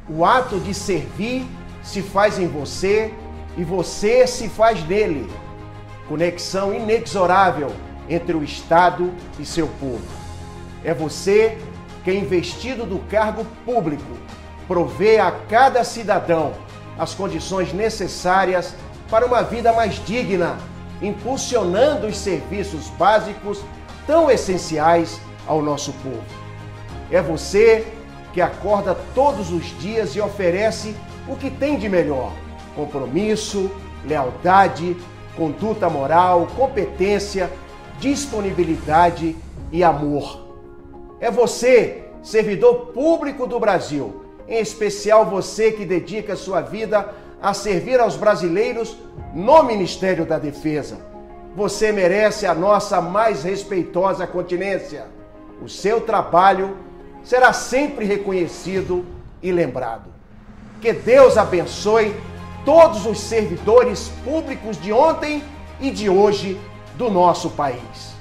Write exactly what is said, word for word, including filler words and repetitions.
O ato de servir se faz em você e você se faz nele. Conexão inexorável entre o Estado e seu povo. É você que, investido do cargo público, provê a cada cidadão as condições necessárias para uma vida mais digna, impulsionando os serviços básicos tão essenciais ao nosso povo. É você que acorda todos os dias e oferece o que tem de melhor: compromisso, lealdade, conduta moral, competência, disponibilidade e amor. É você, servidor público do Brasil, em especial você que dedica sua vida a servir aos brasileiros no Ministério da Defesa. Você merece a nossa mais respeitosa continência. O seu trabalho será sempre reconhecido e lembrado. Que Deus abençoe todos os servidores públicos de ontem e de hoje do nosso país.